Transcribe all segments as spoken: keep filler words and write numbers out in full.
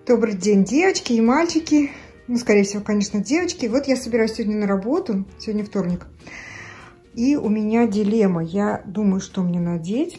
Добрый день, девочки и мальчики. Ну, скорее всего, конечно, девочки. Вот я собираюсь сегодня на работу. Сегодня вторник. И у меня дилемма. Я думаю, что мне надеть.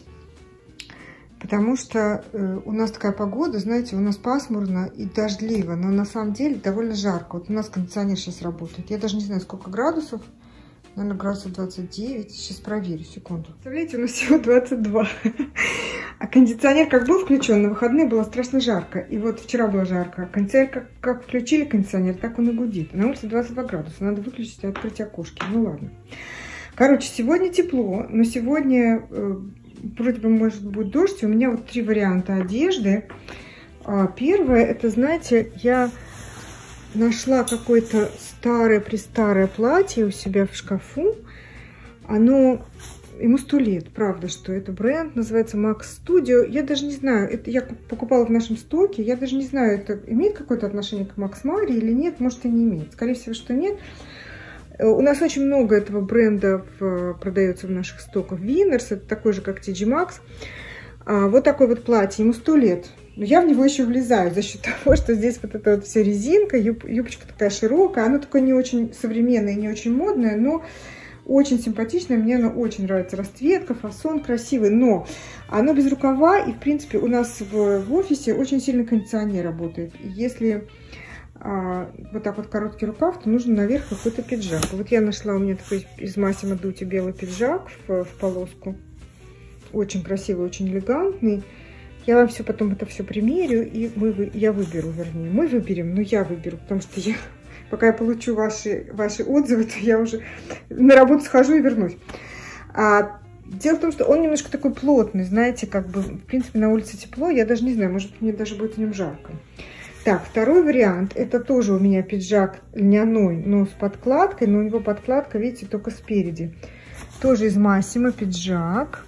Потому что э, у нас такая погода, знаете, у нас пасмурно и дождливо. Но на самом деле довольно жарко. Вот у нас кондиционер сейчас работает. Я даже не знаю, сколько градусов. Наверное, градусов двадцать девять. Сейчас проверю, секунду. Представляете, у нас всего двадцать два. А кондиционер как был включен, на выходные было страшно жарко. И вот вчера было жарко. Кондиционер, как, как включили кондиционер, так он и гудит. На улице двадцать два градуса. Надо выключить и открыть окошки. Ну ладно. Короче, сегодня тепло, но сегодня э, вроде бы может быть дождь. У меня вот три варианта одежды. А, первое, это, знаете, я нашла какое-то старое-престарое платье у себя в шкафу. Оно... Ему сто лет, правда, что это бренд, называется Max Studio. Я даже не знаю, это я покупала в нашем стоке, я даже не знаю, это имеет какое-то отношение к Max Mara или нет, может и не имеет. Скорее всего, что нет. У нас очень много этого бренда в, продается в наших стоках. Winners, это такой же, как ти джи Maxx. А, вот такое вот платье, ему сто лет. Но я в него еще влезаю за счет того, что здесь вот эта вот вся резинка, юб, юбочка такая широкая. Она такое не очень современная и не очень модная, но... очень симпатичная, мне она очень нравится. Расцветка, фасон красивый, но оно без рукава. И, в принципе, у нас в, в офисе очень сильно кондиционер работает. И если а, вот так вот короткий рукав, то нужно наверх какой-то пиджак. Вот я нашла у меня такой из Massimo Dutti белый пиджак в, в полоску. Очень красивый, очень элегантный. Я вам все потом это все примерю, и мы, я выберу, вернее. Мы выберем, но я выберу, потому что я... Пока я получу ваши, ваши отзывы, то я уже на работу схожу и вернусь. А, дело в том, что он немножко такой плотный, знаете, как бы, в принципе, на улице тепло, я даже не знаю, может, мне даже будет в нем жарко. Так, второй вариант, это тоже у меня пиджак льняной, но с подкладкой, но у него подкладка, видите, только спереди. Тоже из Massimo пиджак,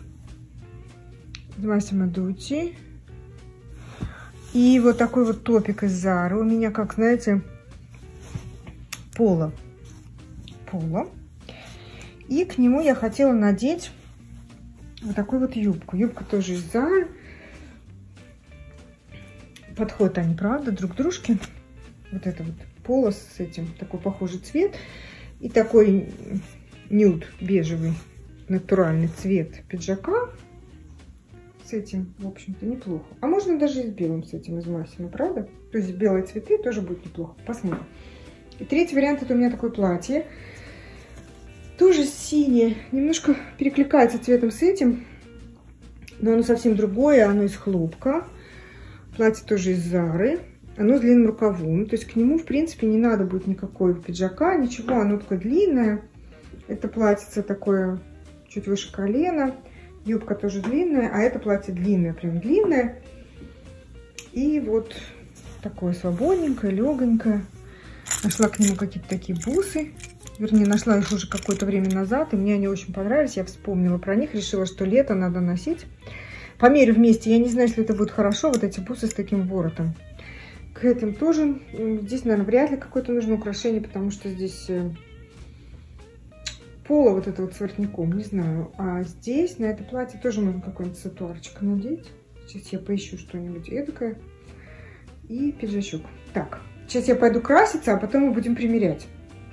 из Massimo Dutti. И вот такой вот топик из Zara у меня, как, знаете... Поло. Поло. И к нему я хотела надеть вот такую вот юбку. Юбка тоже из Zara. Подходят они, правда, друг к дружке. Вот это вот поло с этим, такой похожий цвет. И такой нюд, бежевый, натуральный цвет пиджака. С этим, в общем-то, неплохо. А можно даже и с белым с этим, из Massimo, правда? То есть белые цветы тоже будет неплохо. Посмотрим. И третий вариант, это у меня такое платье. Тоже синее. Немножко перекликается цветом с этим. Но оно совсем другое. Оно из хлопка. Платье тоже из Zara. Оно с длинным рукавом. То есть к нему, в принципе, не надо будет никакой пиджака. Ничего, оно такое длинное. Это платьице такое чуть выше колена. Юбка тоже длинная. А это платье длинное, прям длинное. И вот такое свободненькое, легонькое. Нашла к нему какие-то такие бусы. Вернее, нашла их уже какое-то время назад. И мне они очень понравились. Я вспомнила про них. Решила, что лето надо носить. Померю вместе. Я не знаю, если это будет хорошо. Вот эти бусы с таким воротом. К этим тоже. Здесь, наверное, вряд ли какое-то нужно украшение. Потому что здесь поло вот это вот с воротником. Не знаю. А здесь, на это платье, тоже можно какой-нибудь сатуарчик надеть. Сейчас я поищу что-нибудь эдакое. И пиджачок. Так. Сейчас я пойду краситься, а потом мы будем примерять.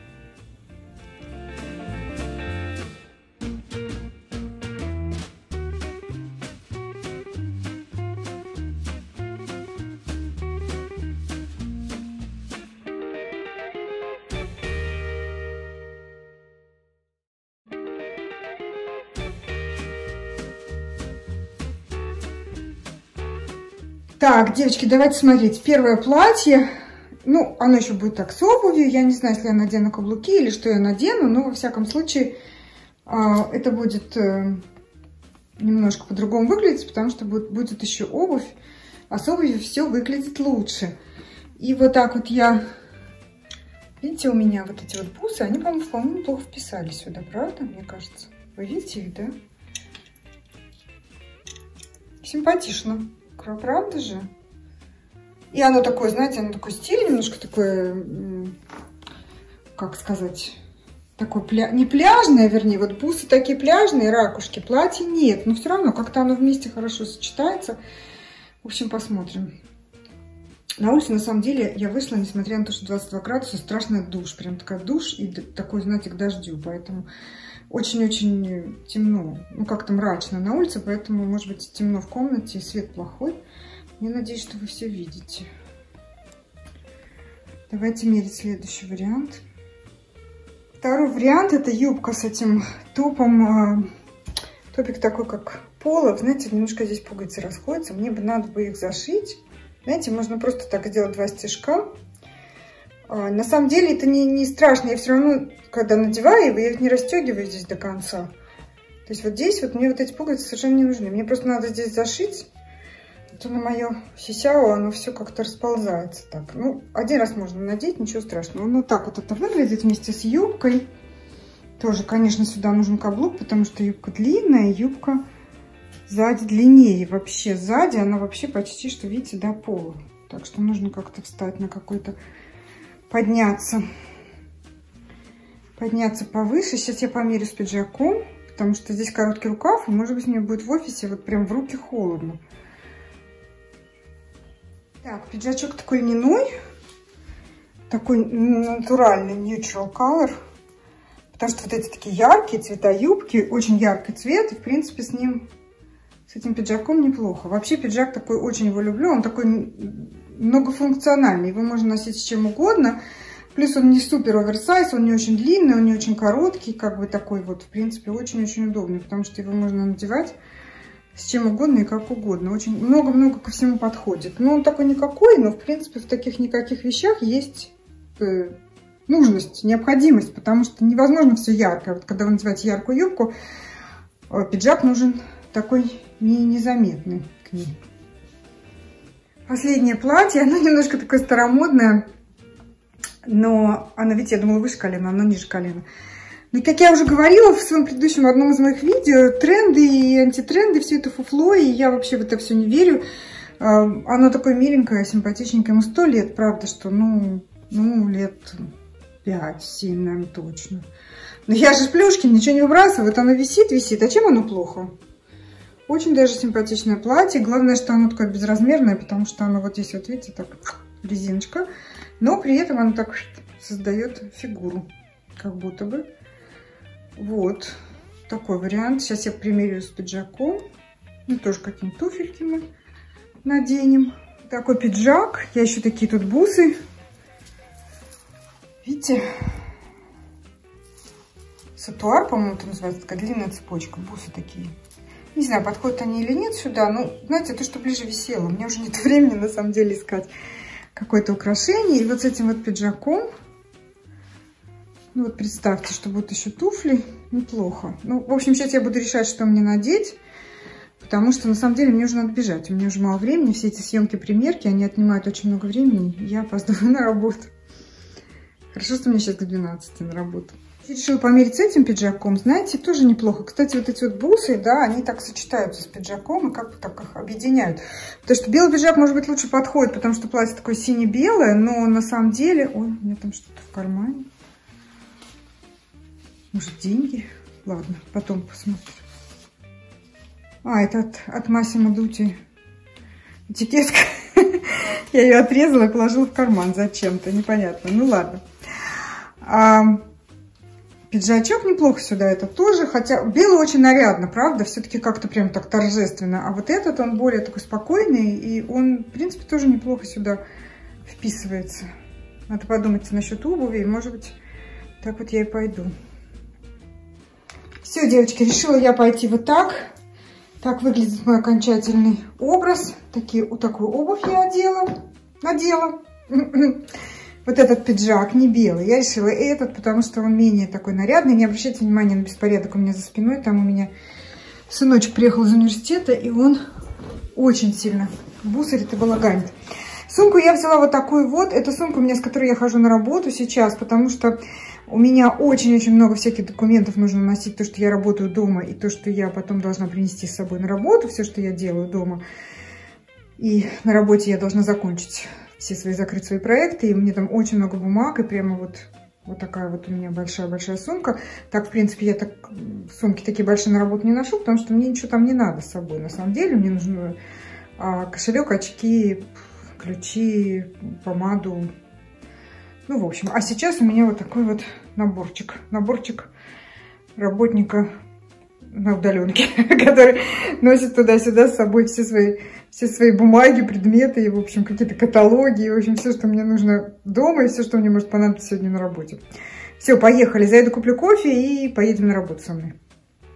Так, девочки, давайте смотреть. Первое платье. Ну, оно еще будет так с обувью. Я не знаю, если я надену каблуки или что я надену. Но, во всяком случае, это будет немножко по-другому выглядеть, потому что будет, будет еще обувь. А с обувью все выглядит лучше. И вот так вот я... Видите, у меня вот эти вот бусы, они, по-моему, вполне неплохо вписались сюда, правда, мне кажется? Вы видите их, да? Симпатично. Правда же? И оно такое, знаете, оно такой стиль, немножко такое, как сказать, такое пля... не пляжное, вернее, вот бусы такие пляжные, ракушки, платья нет, но все равно как-то оно вместе хорошо сочетается. В общем, посмотрим. На улице, на самом деле, я вышла, несмотря на то, что двадцать два градуса, страшный душ. Прям такая душ и такой, знаете, к дождю. Поэтому очень-очень темно. Ну, как-то мрачно на улице, поэтому, может быть, темно в комнате, свет плохой. Я надеюсь, что вы все видите. Давайте мерить следующий вариант. Второй вариант — это юбка с этим топом. Топик такой, как поло. Знаете, немножко здесь пуговицы расходятся. Мне бы надо бы их зашить. Знаете, можно просто так сделать два стежка. На самом деле это не, не страшно. Я все равно, когда надеваю его, я их не расстегиваю здесь до конца. То есть вот здесь вот мне вот эти пуговицы совершенно не нужны. Мне просто надо здесь зашить. То на мое сисяо оно все как-то расползается так. Ну, один раз можно надеть, ничего страшного. Ну, так вот это выглядит вместе с юбкой. Тоже, конечно, сюда нужен каблук, потому что юбка длинная, юбка сзади длиннее. Вообще сзади она вообще почти что, видите, до пола. Так что нужно как-то встать на какой-то... Подняться. Подняться повыше. Сейчас я померю с пиджаком, потому что здесь короткий рукав, и, может быть, мне будет в офисе вот прям в руки холодно. Так, пиджачок такой льняной. Такой натуральный, neutral color. Потому что вот эти такие яркие цвета юбки, очень яркий цвет, и, в принципе, с ним... С этим пиджаком неплохо. Вообще пиджак такой, очень его люблю. Он такой многофункциональный. Его можно носить с чем угодно. Плюс он не супер оверсайз, он не очень длинный, он не очень короткий. Как бы такой вот, в принципе, очень-очень удобный. Потому что его можно надевать с чем угодно и как угодно. Очень много-много ко всему подходит. Но он такой никакой, но, в принципе, в таких никаких вещах есть э, нужность, необходимость. Потому что невозможно все яркое. Вот когда вы надеваете яркую юбку, э, пиджак нужен такой не, незаметный к ней. Последнее платье, оно немножко такое старомодное, но оно, видите, я думала, выше колена, оно ниже колена. Но, как я уже говорила в своем предыдущем одном из моих видео, тренды и антитренды, все это фуфло, и я вообще в это все не верю. Оно такое миленькое, симпатичненькое, ему сто лет, правда, что, ну, ну лет пять-семь, наверное, точно. Но я же Плюшкин, ничего не выбрасываю, вот оно висит, висит, а чем оно плохо? Очень даже симпатичное платье. Главное, что оно такое безразмерное, потому что оно вот здесь, вот видите, так резиночка. Но при этом оно так создает фигуру, как будто бы. Вот такой вариант. Сейчас я примерю с пиджаком. Ну, тоже какие-нибудь туфельки мы наденем. Такой пиджак. Я еще такие тут бусы. Видите? Сатуар, по-моему, это называется. Такая длинная цепочка. Бусы такие. Не знаю, подходят они или нет сюда. Ну, знаете, то, что ближе висело. Мне уже нет времени, на самом деле, искать какое-то украшение. И вот с этим вот пиджаком. Ну, вот представьте, что будут еще туфли. Неплохо. Ну, в общем, сейчас я буду решать, что мне надеть. Потому что, на самом деле, мне уже надо бежать. У меня уже мало времени. Все эти съемки, примерки, они отнимают очень много времени. Я опаздываю на работу. Хорошо, что мне сейчас к двенадцати на работу. Я решила померить с этим пиджаком, знаете, тоже неплохо. Кстати, вот эти вот бусы, да, они так сочетаются с пиджаком и как-то так их объединяют. Потому что белый пиджак, может быть, лучше подходит, потому что платье такое сине-белое, но на самом деле... Ой, у меня там что-то в кармане. Может, деньги? Ладно, потом посмотрим. А, это от, от Массимо Дутти этикетка. Я ее отрезала и положила в карман зачем-то, непонятно. Ну, ладно. Пиджачок неплохо сюда это тоже, хотя белый очень нарядно, правда, все-таки как-то прям так торжественно. А вот этот, он более такой спокойный, и он, в принципе, тоже неплохо сюда вписывается. Надо подумать насчет обуви, может быть, так вот я и пойду. Все, девочки, решила я пойти вот так. Так выглядит мой окончательный образ. Такие, вот такую обувь я одела, надела. Вот этот пиджак не белый. Я решила этот, потому что он менее такой нарядный. Не обращайте внимания на беспорядок у меня за спиной. Там у меня сыночек приехал из университета, и он очень сильно бусарит и балаганит. Сумку я взяла вот такую вот. Это сумка у меня, с которой я хожу на работу сейчас, потому что у меня очень-очень много всяких документов нужно носить. То, что я работаю дома, и то, что я потом должна принести с собой на работу. Все, что я делаю дома. И на работе я должна закончить все свои, закрыть свои проекты. И мне там очень много бумаг. И прямо вот, вот такая вот у меня большая-большая сумка. Так, в принципе, я так сумки такие большие на работу не ношу, потому что мне ничего там не надо с собой. На самом деле мне нужен а, кошелек, очки, ключи, помаду. Ну, в общем, а сейчас у меня вот такой вот наборчик. Наборчик работника на удаленке, который носит туда-сюда с собой все свои, все свои бумаги, предметы, и, в общем, какие-то каталоги, и, в общем, все, что мне нужно дома, и все, что мне может понадобиться сегодня на работе. Все, поехали. Зайду, куплю кофе и поедем на работу со мной.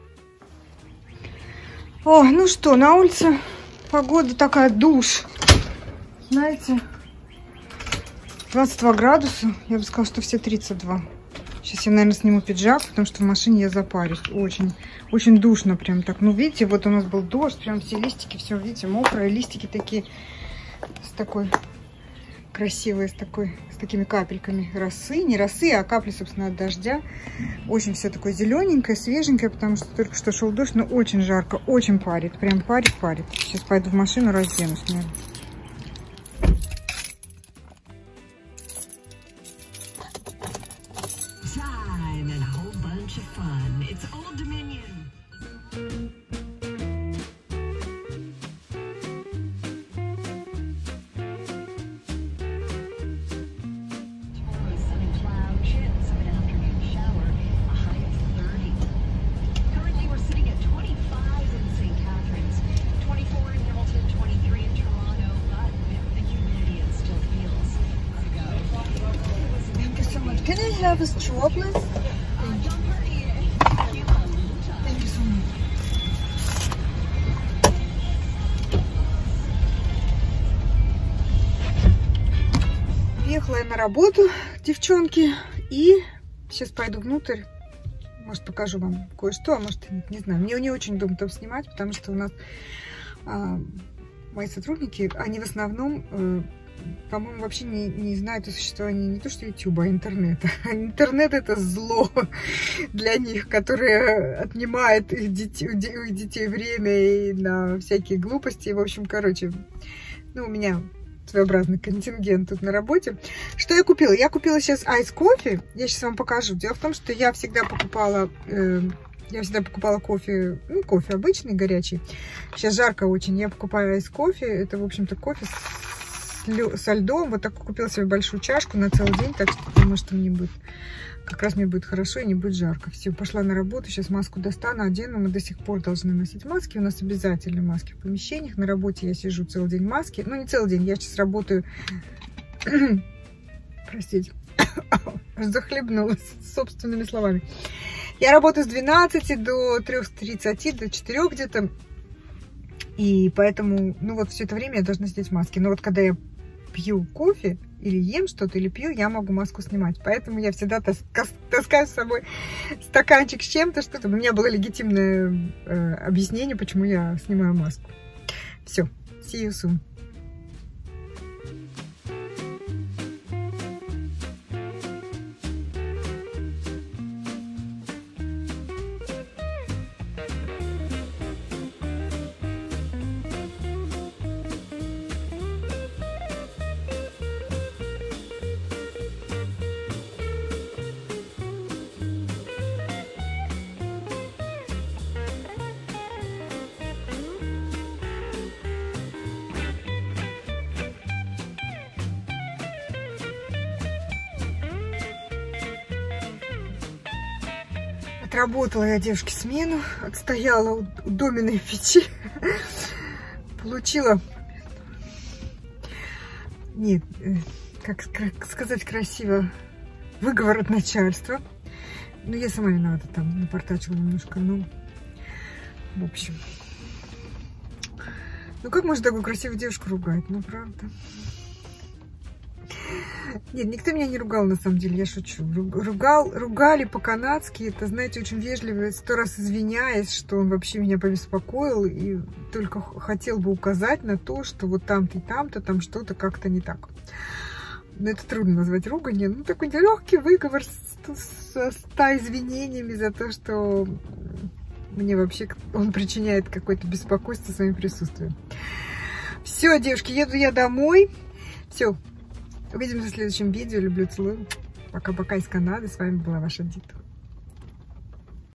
О, ну что, на улице погода такая, душ. Знаете, двадцать два градуса. Я бы сказала, что все тридцать два. Сейчас я, наверное, сниму пиджак, потому что в машине я запарюсь. Очень, очень душно прям так. Ну, видите, вот у нас был дождь, прям все листики, все, видите, мокрые листики такие, с такой красивые, с такой, с такими капельками росы. Не росы, а капли, собственно, от дождя. Очень все такое зелененькое, свеженькое, потому что только что шел дождь, но очень жарко, очень парит. Прям парит, парит. Сейчас пойду в машину, разденусь, наверное. Can I have a straw, please? Thank you. Thank you so much. Приехала я на работу, девчонки, и сейчас пойду внутрь. Может, покажу вам кое-что, а может, не знаю. Мне не очень удобно там снимать, потому что у нас а, мои сотрудники, они в основном... А, по-моему, вообще не, не знают о существовании не то что ютуба, а интернета. Интернет — это зло для них, которое отнимает их детей, у их детей время и на всякие глупости. И, в общем, короче, ну, у меня своеобразный контингент тут на работе. Что я купила? Я купила сейчас айс-кофе. Я сейчас вам покажу. Дело в том, что я всегда покупала... Э, Я всегда покупала кофе, ну, кофе обычный, горячий. Сейчас жарко очень. Я покупаю айс-кофе. Это, в общем-то, кофе с со льдом. Вот так купила себе большую чашку на целый день, так что думаю, что мне будет, как раз мне будет хорошо и не будет жарко. Все, пошла на работу, сейчас маску достану, одену. Мы до сих пор должны носить маски, у нас обязательно маски в помещениях. На работе я сижу целый день в маске, ну, не целый день, я сейчас работаю, простите, захлебнулась собственными словами. Я работаю с двенадцати до трёх тридцати, до четырёх где-то. И поэтому, ну вот все это время я должна сидеть в маске. Но вот когда я пью кофе или ем что-то, или пью, я могу маску снимать. Поэтому я всегда таска, таскаю с собой стаканчик с чем-то, что-то. У меня было легитимное э, объяснение, почему я снимаю маску. Все, see you soon. Отработала я, девушки, смену, отстояла у, у доменной печи, получила, нет, как, как сказать красиво, выговор от начальства. Ну, я сама виновата, там напортачила немножко, ну, в общем. Ну, как можно такую красивую девушку ругать, ну, правда. Нет, никто меня не ругал, на самом деле, я шучу. Ругал, ругали по-канадски, это, знаете, очень вежливо, сто раз извиняясь, что он вообще меня побеспокоил и только хотел бы указать на то, что вот там-то и там-то, там что-то как-то не так. Но это трудно назвать руганьем. Ну, такой легкий выговор со ста извинениями за то, что мне вообще он причиняет какое-то беспокойство своим присутствием. Все, девушки, еду я домой. Все. Увидимся в следующем видео. Люблю, целую. Пока-пока из Канады. С вами была ваша Дита.